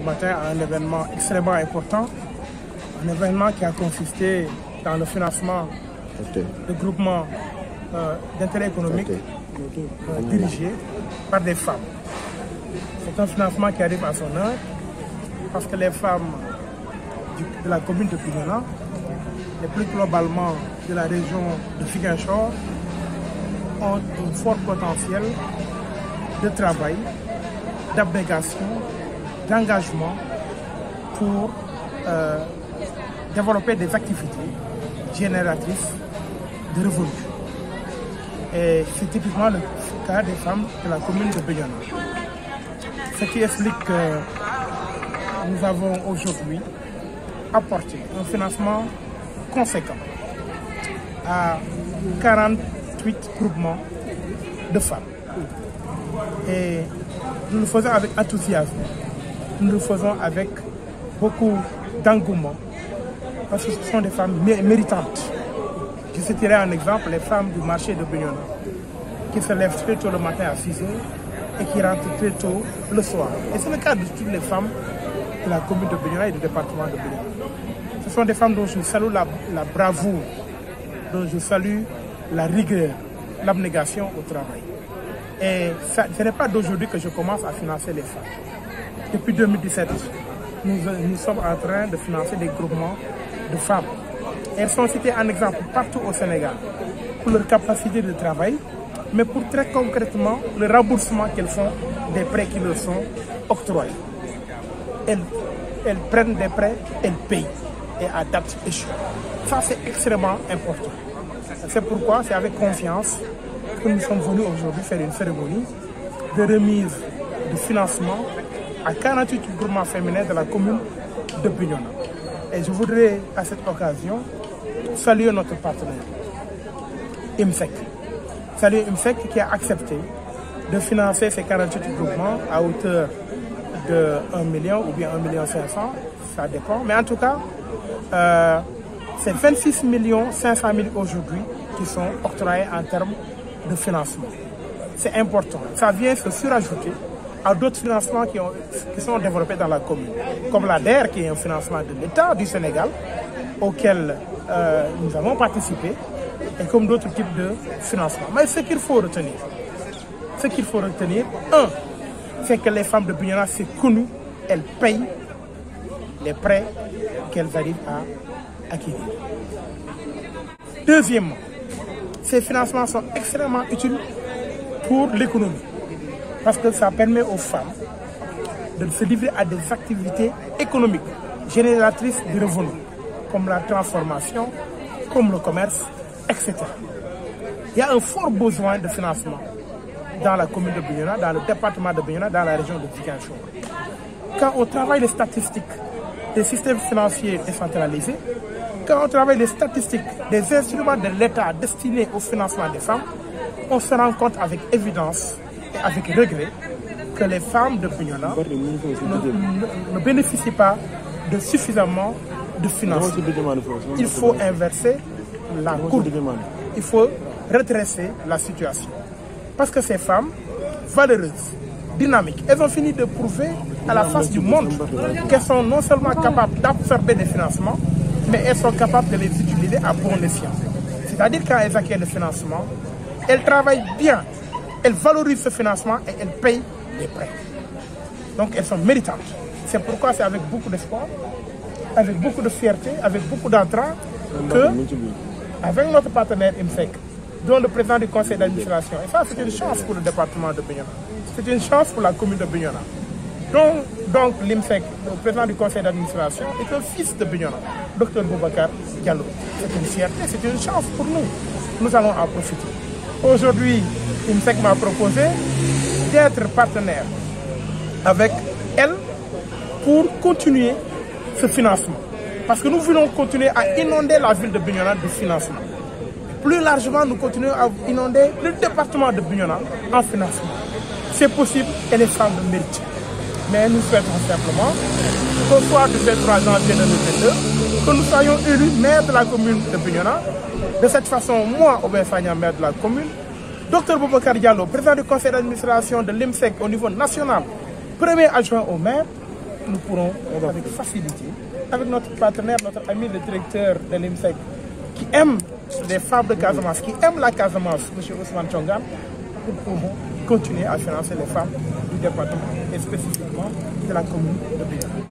matin à un événement extrêmement important, un événement qui a consisté dans le financement de groupements d'intérêt économique dirigés par des femmes. C'est un financement qui arrive à son heure parce que les femmes de la commune de Bignona et plus globalement de la région de Ziguinchor ont un fort potentiel de travail, d'abnégation, d'engagement pour développer des activités génératrices de revenus. Et c'est typiquement le cas des femmes de la commune de Bignona. Ce qui explique que nous avons aujourd'hui apporté un financement conséquent à 48 groupements de femmes. Et nous le faisons avec enthousiasme, nous le faisons avec beaucoup d'engouement, parce que ce sont des femmes méritantes. Je citerai un exemple, les femmes du marché de Bignona, qui se lèvent très tôt le matin à 6 heures et qui rentrent très tôt le soir. Et c'est le cas de toutes les femmes de la commune de Bignona et du département de Bignona. Ce sont des femmes dont je salue la bravoure, dont je salue la rigueur, l'abnégation au travail. Et ce n'est pas d'aujourd'hui que je commence à financer les femmes. Depuis 2017, nous sommes en train de financer des groupements de femmes. Elles sont citées en exemple partout au Sénégal pour leur capacité de travail, mais pour très concrètement le remboursement qu'elles font des prêts qui leur sont octroyés. Elles prennent des prêts, elles payent et à date échue. Ça, c'est extrêmement important. C'est pourquoi c'est avec confiance que nous sommes venus aujourd'hui faire une cérémonie de remise de financement à 48 groupements féminins de la commune de Bignona. Et je voudrais à cette occasion saluer notre partenaire, IMSEC. Saluer IMSEC qui a accepté de financer ces 48 groupements à hauteur de 1 million ou bien 1,5 million, ça dépend. Mais en tout cas, c'est 26 500 000 aujourd'hui qui sont octroyés en termes de financement. C'est important. Ça vient se surajouter à d'autres financements qui sont développés dans la commune, comme l'ADER, qui est un financement de l'État du Sénégal, auquel nous avons participé, et comme d'autres types de financements. Mais ce qu'il faut retenir, c'est que les femmes de Bignona, c'est connu, elles payent les prêts qu'elles arrivent à acquérir. Deuxièmement, ces financements sont extrêmement utiles pour l'économie, parce que ça permet aux femmes de se livrer à des activités économiques génératrices de revenus, comme la transformation, comme le commerce, etc. Il y a un fort besoin de financement dans la commune de Bignona, dans le département de Bignona, dans la région de Ziguinchor. Quand on travaille les statistiques des systèmes financiers décentralisés, quand on travaille les statistiques des instruments de l'État destinés au financement des femmes, on se rend compte avec évidence et avec regret que les femmes de Bignona ne bénéficient pas de suffisamment de financement. Il faut inverser la courbe. Il faut redresser la situation. Parce que ces femmes, valeureuses, dynamiques, elles ont fini de prouver à la face du monde qu'elles sont non seulement capables d'absorber des financements, mais elles sont capables de les utiliser à bon escient. C'est-à-dire quand elles acquièrent le financement, elles travaillent bien, elles valorisent ce financement et elles payent les prêts. Donc elles sont méritantes. C'est pourquoi c'est avec beaucoup d'espoir, avec beaucoup de fierté, avec beaucoup d'entrain que, avec notre partenaire IMSEC, dont le président du conseil d'administration, et ça c'est une chance pour le département de Bignona, c'est une chance pour la commune de Bignona. Donc l'IMSEC, le président du conseil d'administration, est un fils de Bignona, Dr Boubacar Diallo. C'est une fierté, c'est une chance pour nous. Nous allons en profiter. Aujourd'hui, l'IMSEC m'a proposé d'être partenaire avec elle pour continuer ce financement. Parce que nous voulons continuer à inonder la ville de Bignona de financement. Plus largement, nous continuons à inonder le département de Bignona en financement. C'est possible et les femmes le méritent. Mais nous souhaitons simplement qu'au soir du 23 janvier 2022, que nous soyons élus maire de la commune de Bignona. De cette façon, moi, Aubin Sagna, maire de la commune, Dr Boubacar Diallo, président du conseil d'administration de l'IMSEC au niveau national, premier adjoint au maire, nous pourrons avec facilité, avec notre partenaire, notre ami le directeur de l'IMSEC, qui aime les femmes de Casamance, qui aime la Casamance, M. Ousmane Thiongane, nous pourrons continuer à financer les femmes du département et spécifiquement de la commune de Bignona.